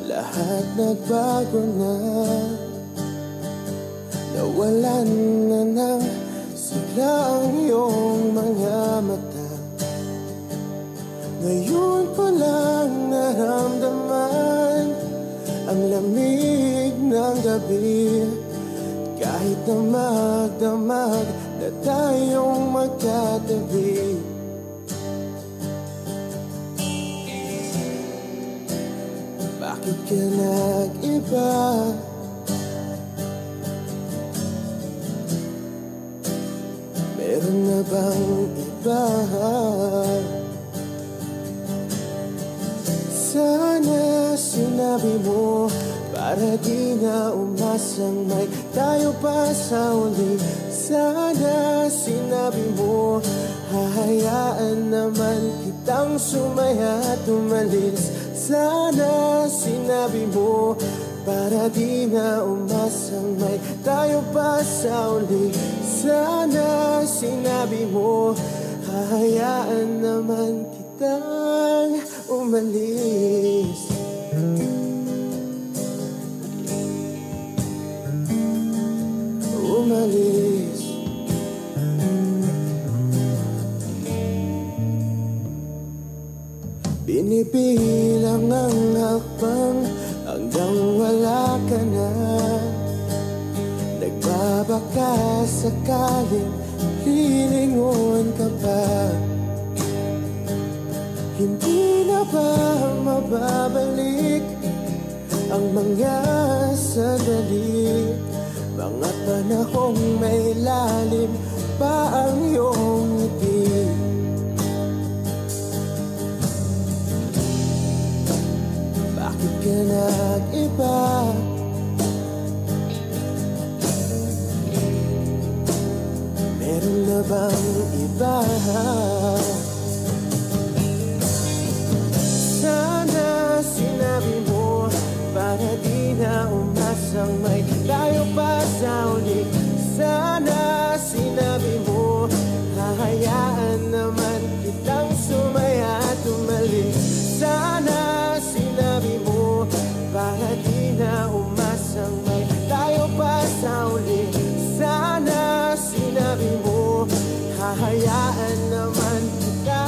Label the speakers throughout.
Speaker 1: lahat nagbago na. Nawalan na ng sigla ang iyong mga mata. Ngayon ko lang naramdaman ang lamig ng gabi. Kahit na magdamag na tayong magkatabi. Bakit ka nag-iba? Meron na bang iba? Sana sinabi mo para di na umasang may tayo pa sa uli. Sana sinabi mo hahayaan naman kitang sumaya at umalis. Sana sinabi mo para di na umasang may tayo pa sa uli. Sana sinabi mo hahayaan naman kitang umalis. Umalis. Binibilang ang hakbang hanggang wala ka na. Nagbabaka sakaling lilingon ka pa. Hindi na ba mababalik ang mga sandali, mga panahong may lalim pa ang iyong ngiti? Bakit ka nag-iba? Meron na bang iba? Sana sinabi mo para di na umasang may tayo pa sa uli. Sana sinabi mo hahayaan naman kitang sumaya at umalis. Sana sinabi mo para di na umasang may tayo pa sa uli. Sana sinabi mo hahayaan naman kita.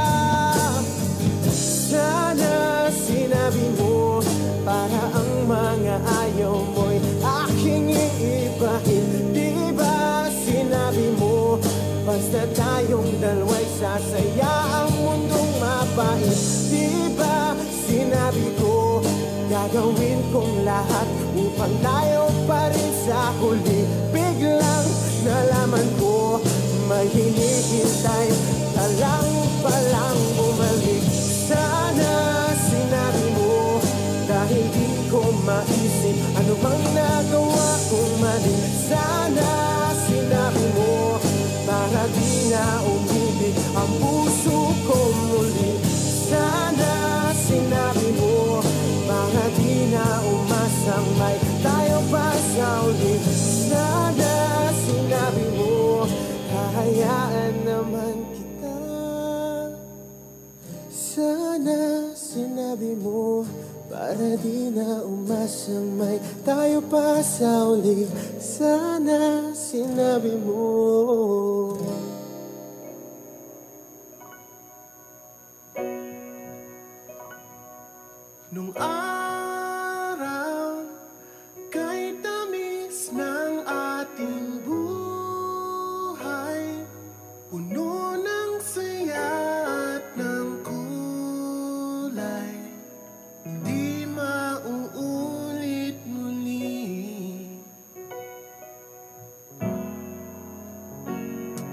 Speaker 1: Sana sinabi mo para ang mga ayaw mo'y aking iibahin. Di ba sinabi mo basta tayong dalawa'y sasaya ang mundong mapait? Di ba sinabi ko gagawin kong lahat upang tayo pa rin sa huli? Biglang nalaman ko may hinihintay ka lang palang bumalik. Sana sinabi mo dahil di ko maisip ano bang nagawa kong mali. Sana sinabi mo para di na umibig ang puso ko muli. Sana sinabi mo para di na umasang may tayo pa sa uli. Sana sinabi mo hahayaan naman kita. Sana sinabi mo para di na umasang may tayo pa sa uli. Sana sinabi mo.
Speaker 2: Nung araw kay tamis ng ating buhay, puno ng saya at ng kulay, di mauulit muli.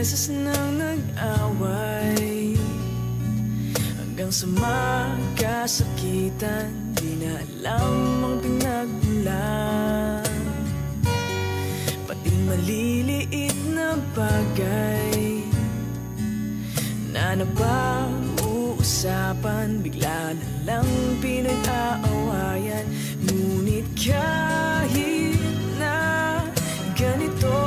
Speaker 3: beses nang nag-away, hanggang sa magkasakitan, di na alam ang pinagmulan. Pati maliliit na bagay na napag-uusapan, bigla na lang pinag-aawayan. Ngunit kahit na ganito,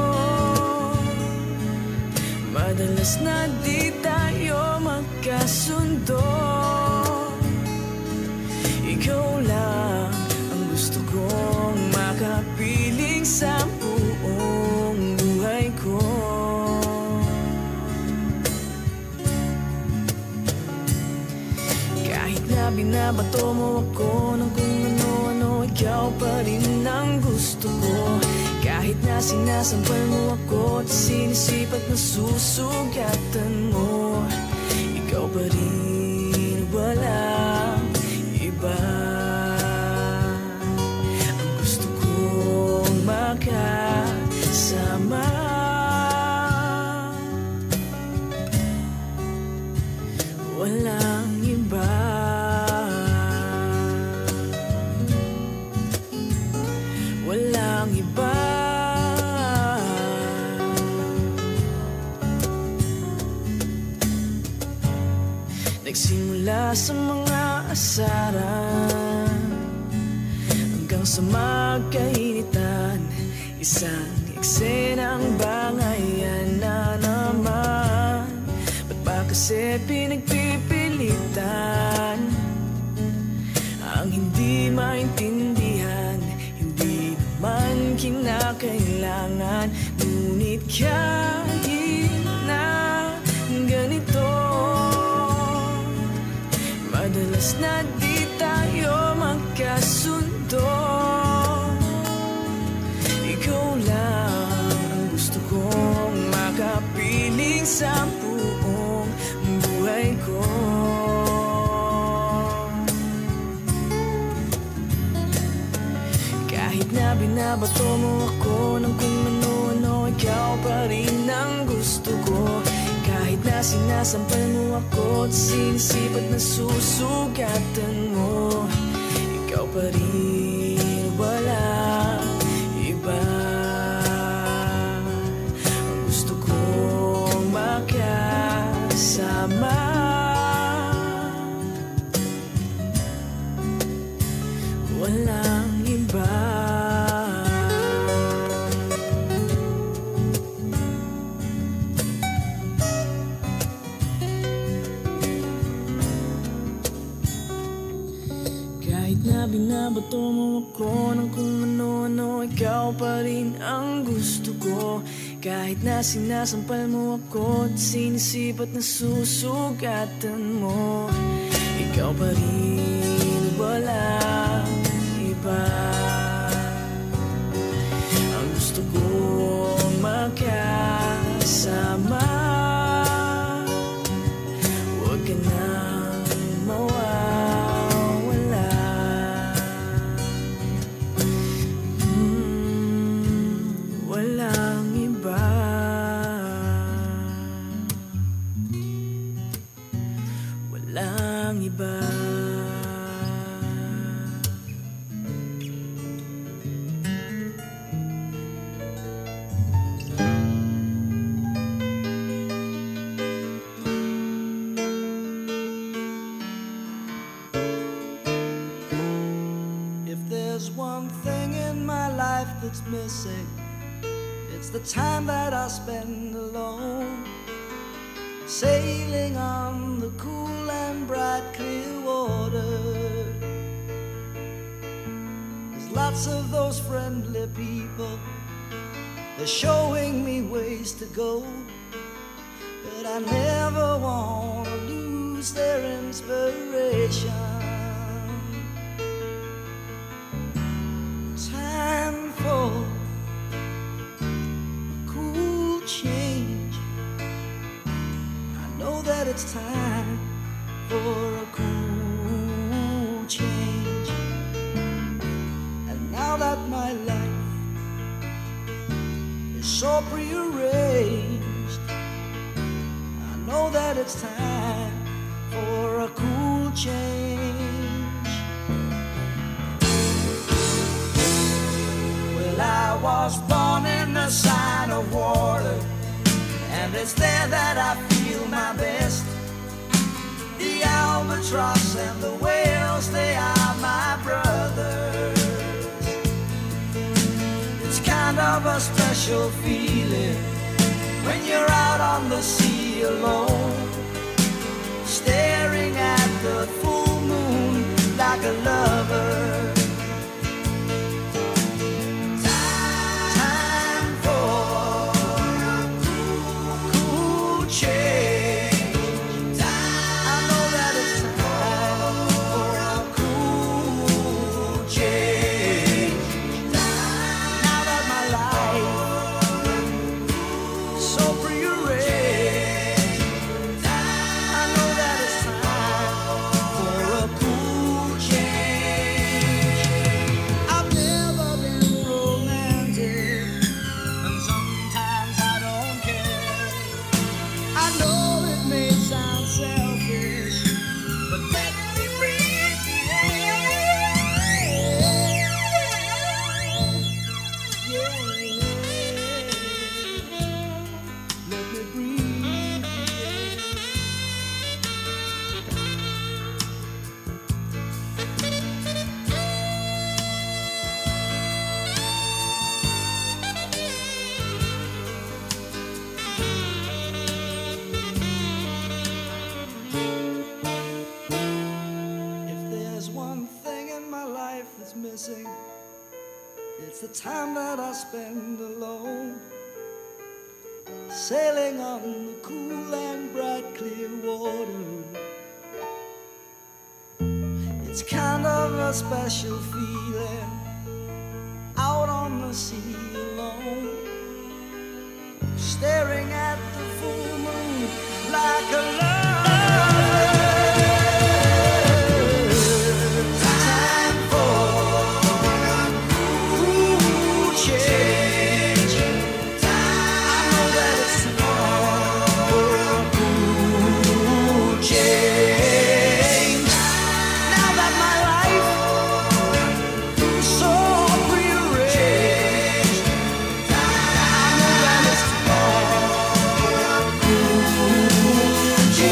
Speaker 3: madalas na di tayo magkasundo. Ikaw lang ang gusto kong makapiling sa buong buhay ko. Kahit na binabato mo ako ng kung ano-ano, ikaw pa rin ang gusto ko. Kahit na sinasampal mo ako at sinisipat na susugatan mo, ikaw pa rin, walang iba. Ang gusto kong makasama, walang iba. Walang iba. Nagsimula sa mga asaran hanggang sa magkainitan, isang eksenang bangayan na naman. Ba't ba kasi pinagpipilitan ang hindi maintindihan? Hindi naman kinakailangan. Ngunit kahit na ganito, madalas na di tayo magkasundo. Ikaw lang ang gusto kong makapiling sa buong buhay ko. Kahit na binabato mo ako ng kung ano-ano, ikaw pa rin ang gusto ko. Kahit na sinasampal mo ako at sinisipat na susugatan mo, ikaw pa rin, walang iba. Ang gusto kong makasama, walang iba. Kahit na binabato mo ako ng kung ano-ano, ikaw pa rin ang gusto ko. Kahit na sinasampal mo ako at sinisipat na susugatan mo, ikaw pa rin, walang iba. Ang gusto kong makasama, huwag ka nang mawawala. Walang iba. Walang iba.
Speaker 4: One thing in my life that's missing, it's the time that I spend alone, sailing on the cool and bright clear water. There's lots of those friendly people, they're showing me ways to go, but I never want to lose their inspiration. Time for a cool change. I know that it's time for a cool change. And now that my life is so prearranged, that it's time for a cool change. Well, I was born in the sign of water, and it's there that I feel my best. The albatross and the whales, they are my brothers. It's kind of a special feeling when you're out on the sea alone, staring at the full moon like a lover. Time for a cool change. I know that it's time for a cool change. Now that my life so prearranged, I know that it's time for a cool change. I've never been romantic, and sometimes I don't care. I know it may sound selfish, but let me breathe the air. Let me breathe the If there's one thing in my life that's missing, it's the time that I spend alone, sailing on the cool and bright clear water. It's kind of a special feeling out on the sea alone, staring at the full moon like a lover. Time for a cool change. I know that it's time for a cool change. Now that my life is so prearranged, I know that it's time for a cool change.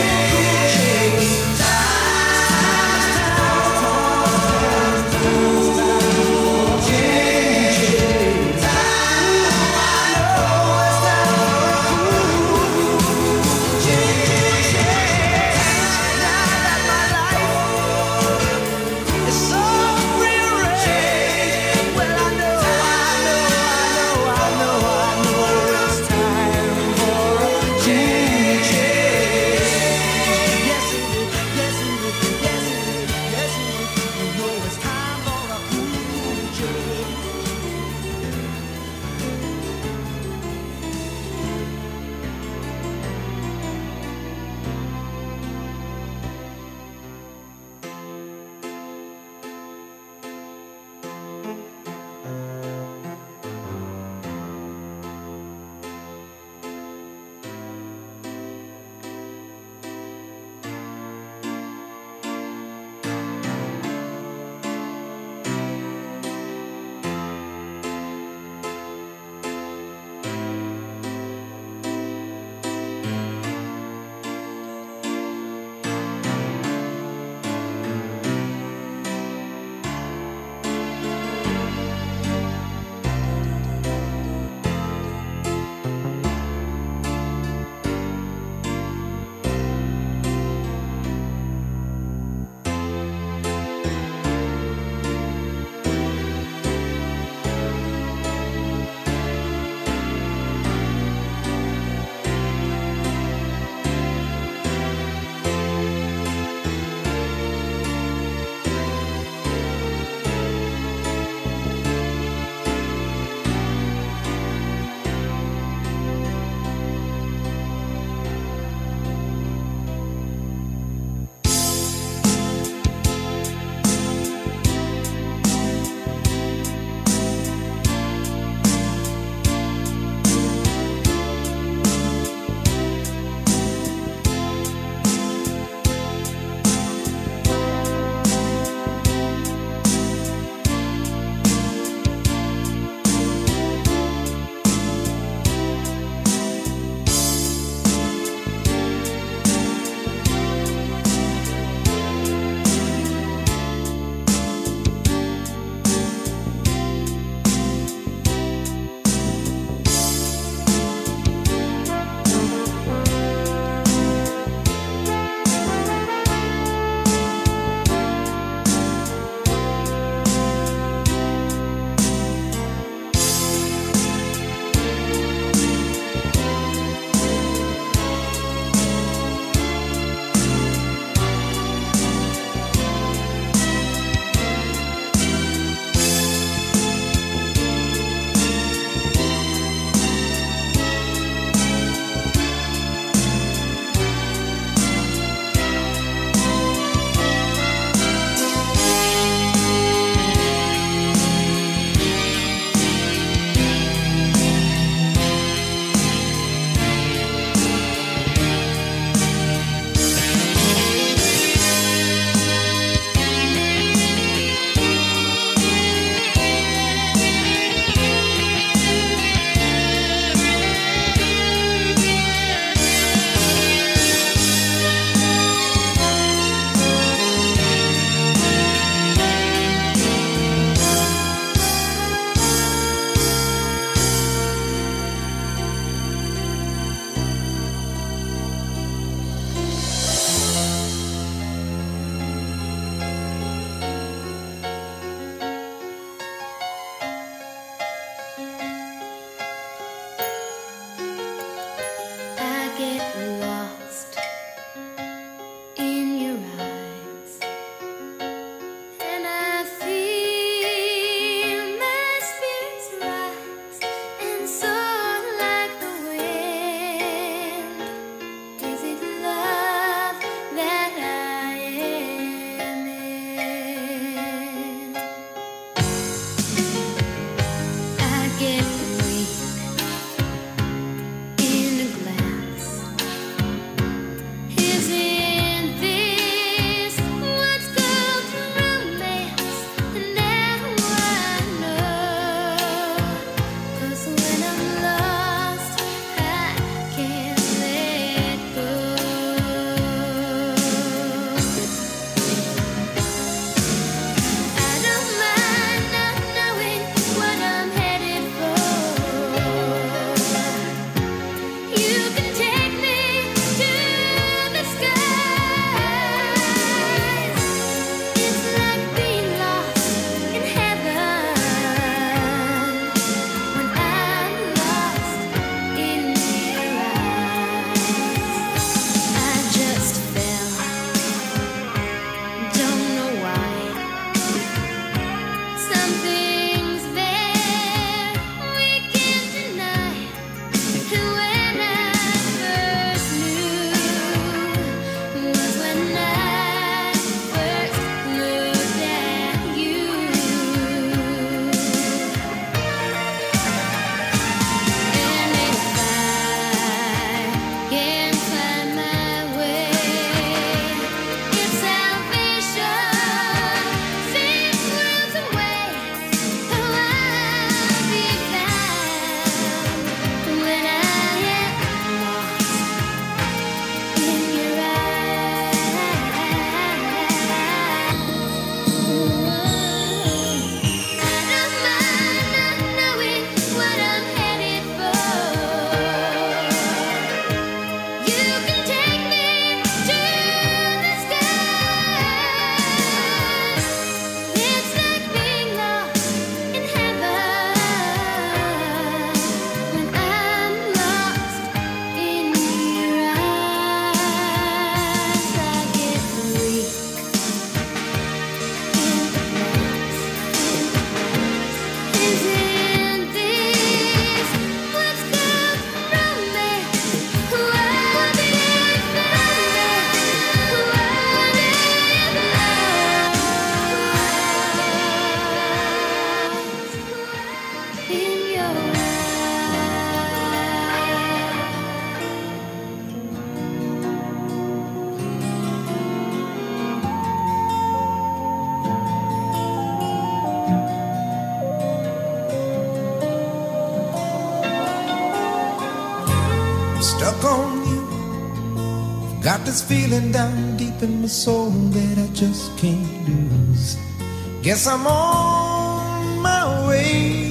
Speaker 5: Got this feeling down deep in my soul that I just can't lose. Guess I'm on my way.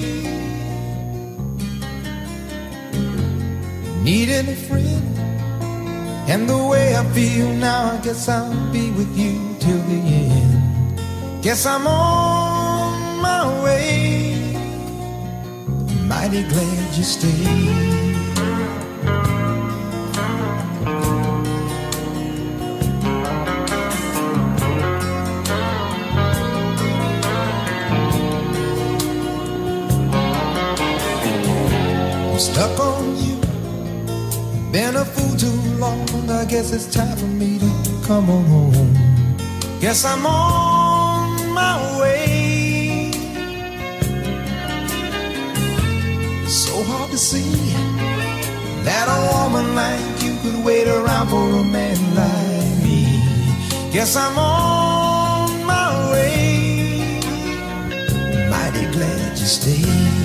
Speaker 5: Needing a friend, and the way I feel now, I guess I'll be with you till the end. Guess I'm on my way. Mighty glad you stayed. Stuck on you, been a fool too long. I guess it's time for me to come on home. Guess I'm on my way. So hard to see that a woman like you could wait around for a man like me. Guess I'm on my way. Mighty glad you stayed.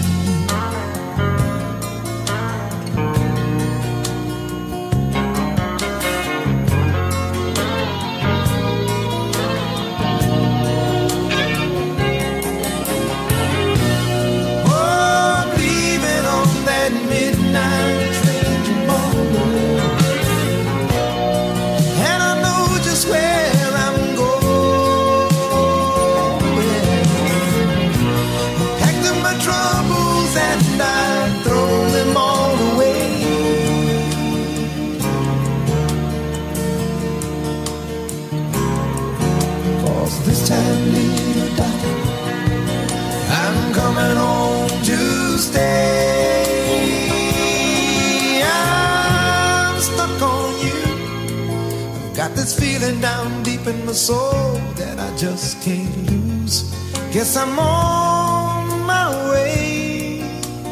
Speaker 5: This time, little darling, I'm coming home to stay. I'm stuck on you. I've got this feeling down deep in my soul that I just can't lose. Guess I'm on my way.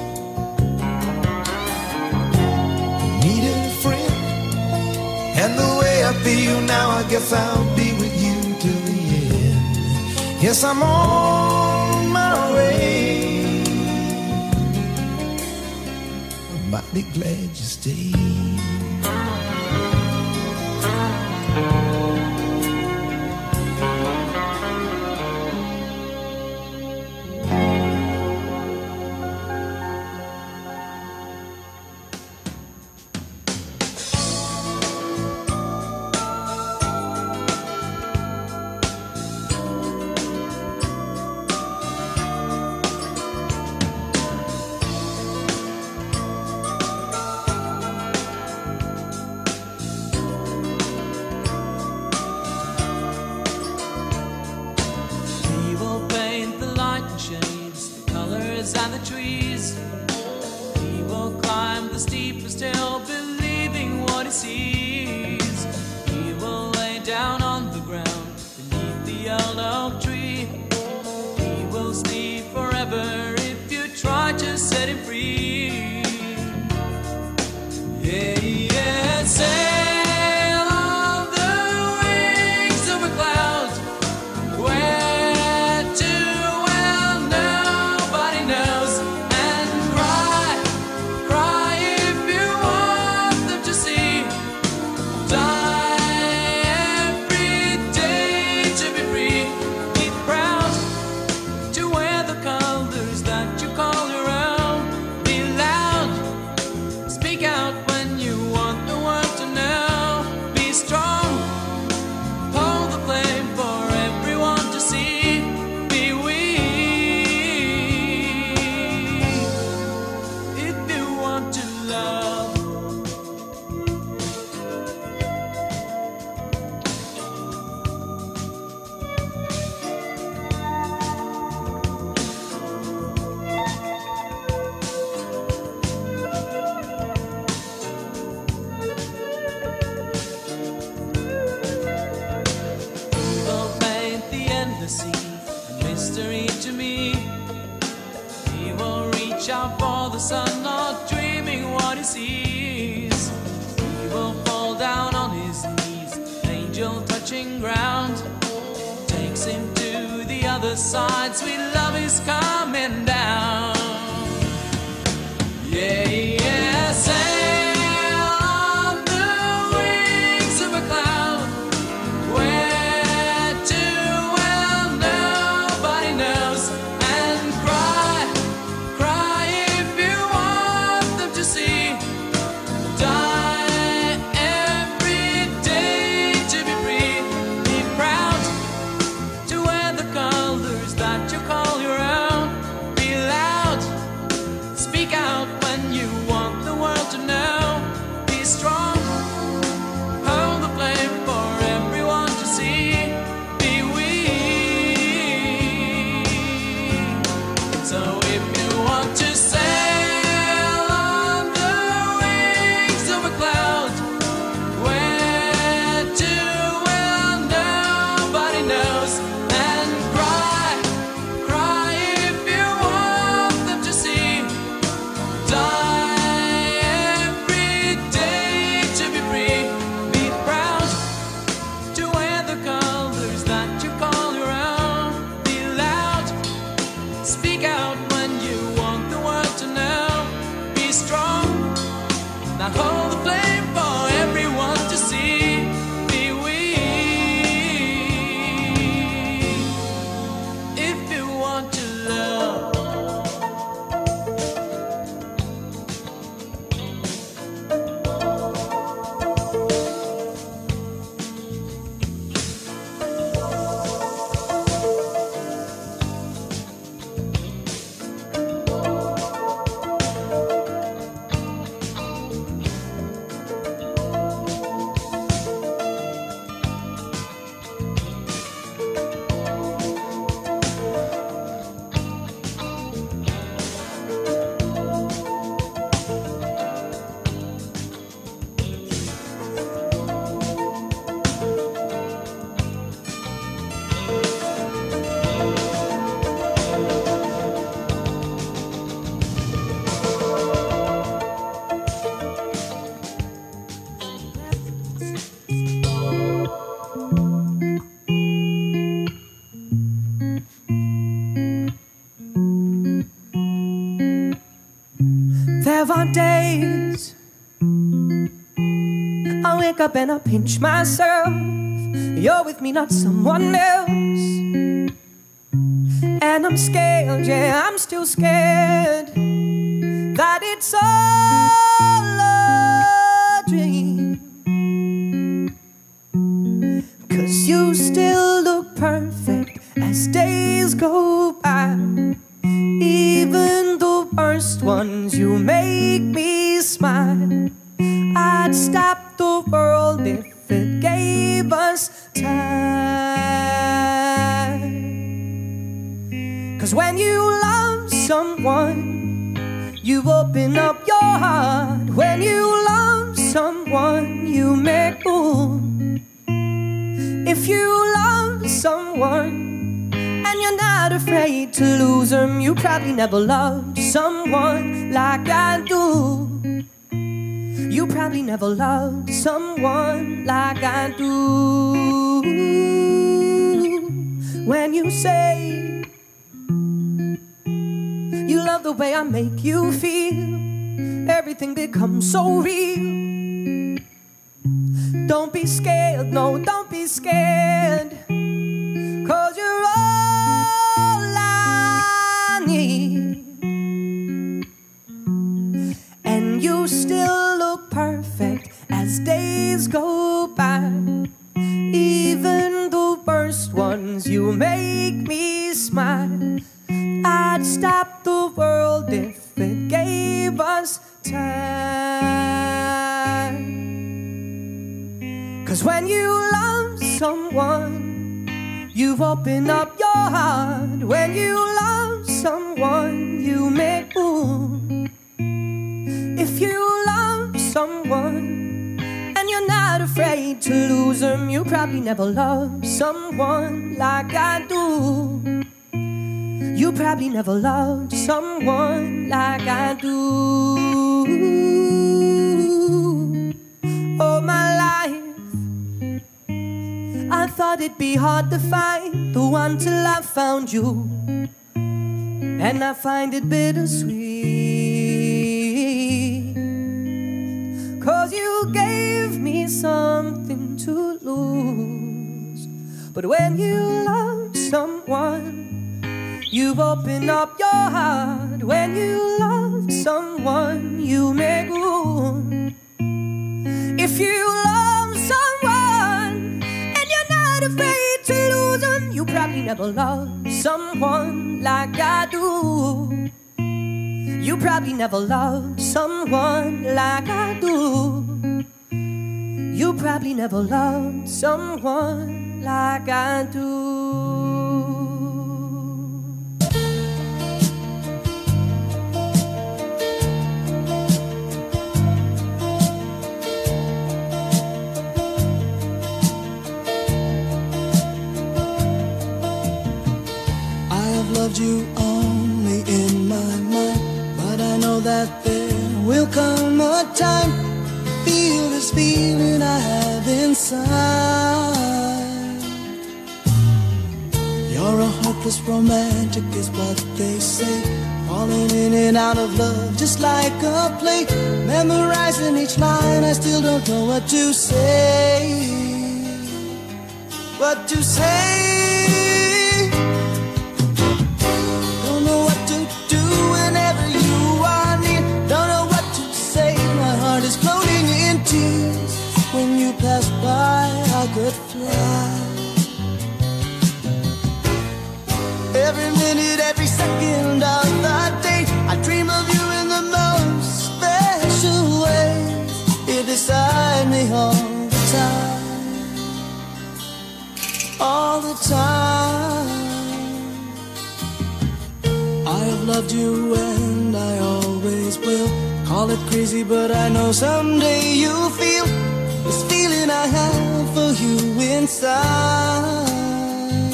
Speaker 5: Needed a friend, and the way I feel now, I guess I'll be with you till the end. Yes, I'm on my way. I'm mighty glad you stayed.
Speaker 3: And the trees, he will climb the steepest hill, believing what he sees. He will lay down on the ground beneath the old oak tree. He will sleep forever if you try to set him free. Yeah, yeah, sail on the wings of a cloud. Where to? Out for the sun, not dreaming what he sees. He will fall down on his knees, angel touching ground, takes him to the other side. Sweet love is coming down. Yeah, yeah, sail on the wings of a cloud.
Speaker 6: hard days, I wake up and I pinch myself. You're with me, not someone else. And I'm scared, yeah, I'm still scared that it's all a dream. 'Cause you still look perfect as days go by. Even the worst ones, you make me smile. I'd stop the world if it gave us time. 'Cause when you love someone, you open up your heart. When you love someone, you make room. If you love someone and you're not afraid to lose them, you probably never loved someone like I do. You probably never loved someone like I do. When you say you love the way I make you feel, everything becomes so real. Don't be scared, no, don't be scared, 'cause you're all I need. And you still look perfect as days go by. Even the worst ones, you make me smile. I'd stop the world if it gave us time. 'Cause when you love someone, you open up your heart. When you love someone, you make room. If you love someone and you're not afraid to lose them, you probably never loved someone like I do. You probably never loved someone like I do. All my life I thought it'd be hard to find the one till I found you. And I find it bittersweet, 'cause you gave me something to lose. But when you love someone, you open up your heart. When you love someone, you make room. If you love someone and you're not afraid to lose them, you probably never loved someone like I do. You probably never loved someone like I do. You probably never loved someone like I do.
Speaker 4: Loved you only in my mind, but I know that there will come a time to feel this feeling I have inside. You're a hopeless romantic is what they say, falling in and out of love just like a play. Memorizing each line, I still don't know what to say. What to say? Floating in tears, when you pass by I could fly. Every minute, every second of the day, I dream of you in the most special way. You're beside me all the time, all the time. I have loved you and I always will. Call it crazy, but I know someday you'll feel this feeling I have for you inside.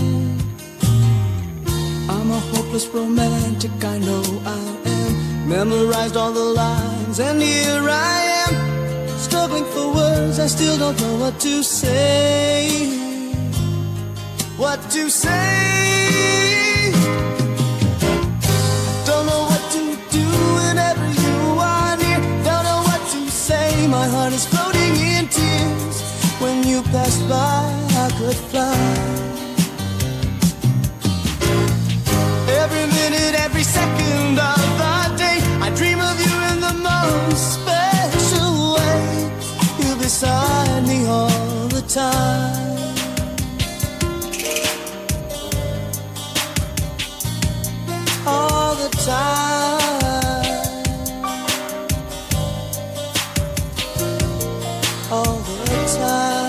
Speaker 4: I'm a hopeless romantic, I know I am. Memorized all the lines, and here I am, struggling for words, I still don't know what to say. What to say? Don't know what to do whenever you are near.
Speaker 1: My heart is floating in tears. When you passed by, I could fly. Every minute, every second of the day, I dream of you in the most special way. You're beside me all the time. All the time. All the time.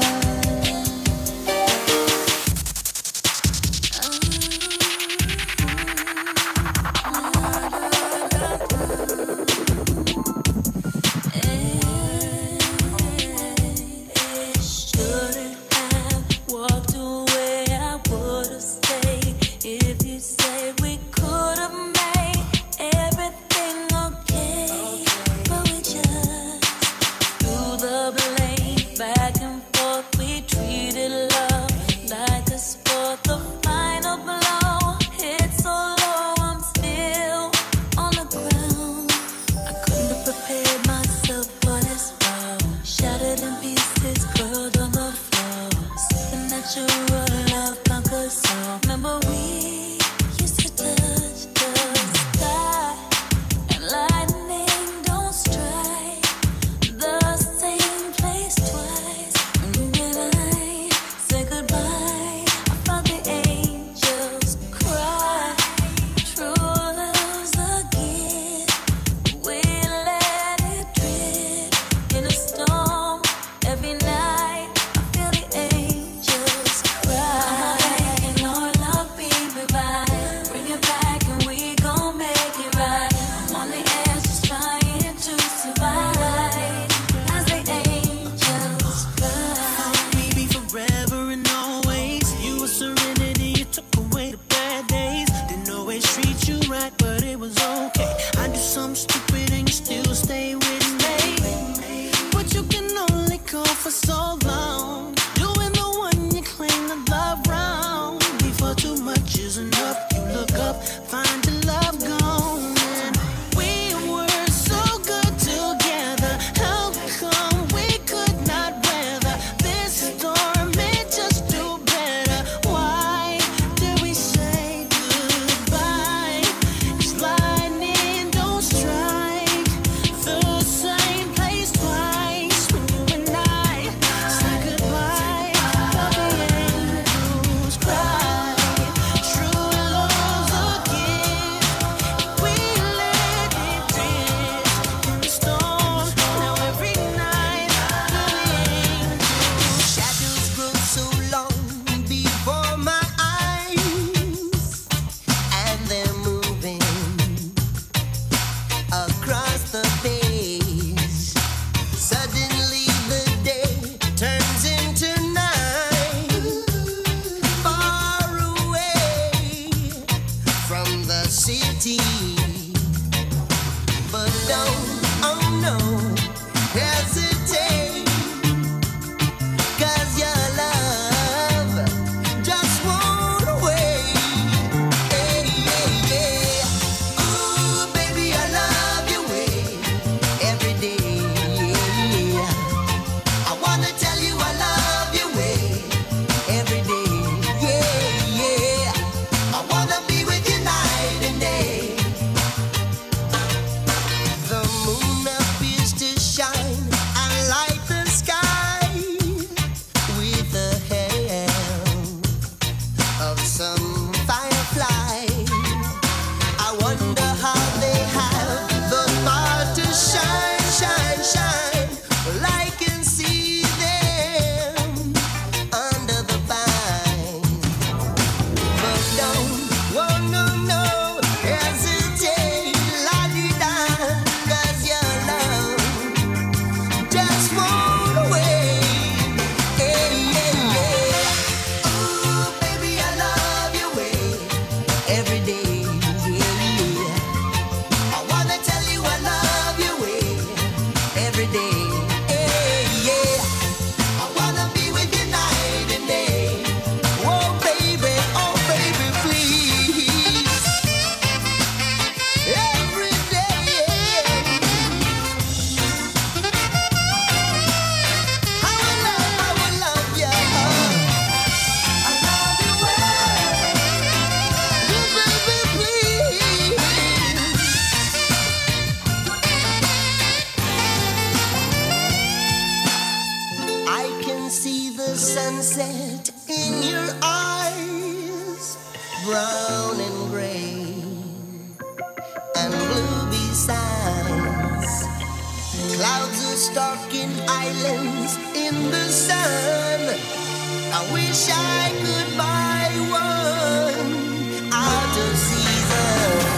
Speaker 1: sunset in your eyes, brown and gray and blue besides. Clouds are stalking islands in the sun. I wish I could buy one out of season.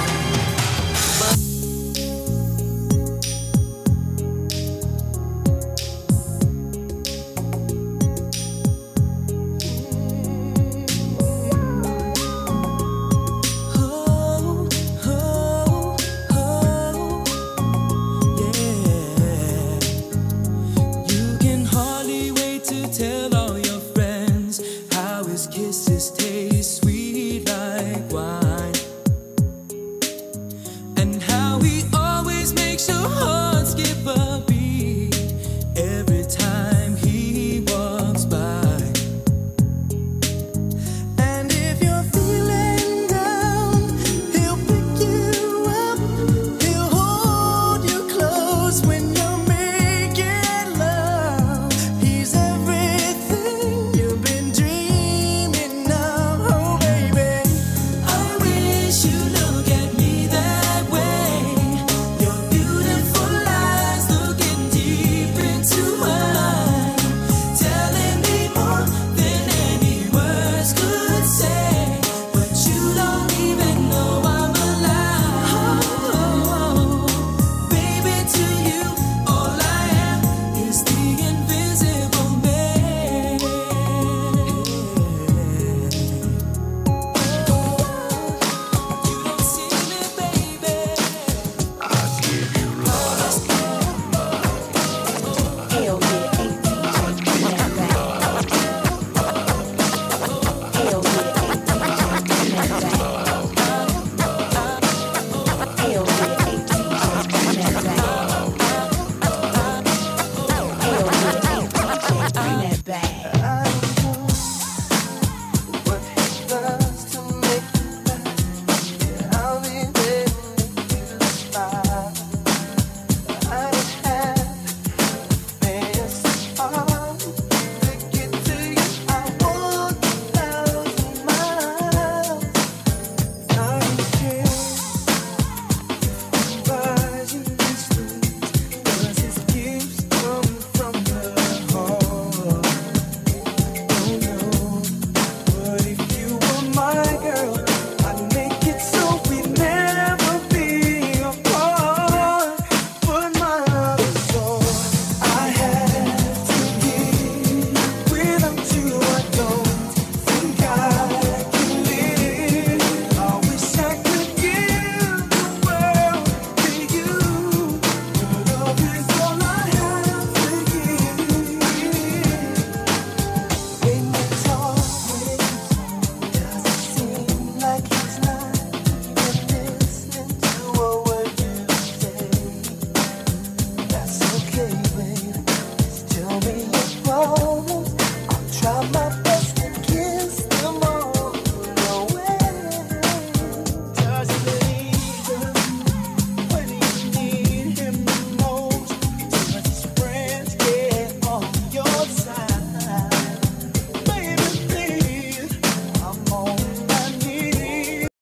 Speaker 3: Tell all your friends how his kisses taste sweet like wine, and how he always makes your heart skip a beat every time he walks by. And if you're feeling down, he'll pick you up, he'll hold you close when you're making love. He's everything you've been dreaming of, oh baby. I wish you look at me that way. Your beautiful eyes looking deep into mine, telling me more than any words could say. But you don't even know I'm alive. Baby, to you, all I am is the invisible man. You don't see me, baby.
Speaker 7: Hell yeah, 18 joints in that bag. Hell yeah, 18 joints in that bag. Hell yeah, 18 joints in that bag. Hell yeah, 18 joints in that bag.
Speaker 1: What he does to make you laugh, I'll be there to make you smile. I have this heart to get to you. I walk 1,000 miles. Now you care buys you these things, 'cause his gifts come from the heart. Oh no, but if you were my girl, I'd make it so we'd never be apart. But my love is all I have to give. Without you, I don't think I can live. I wish I could give the world to you. Your love is all I have to give. When you talk with him, does it seem like he's not even listening to a word you say? That's okay, babe. Just tell me your problems. I'll try my best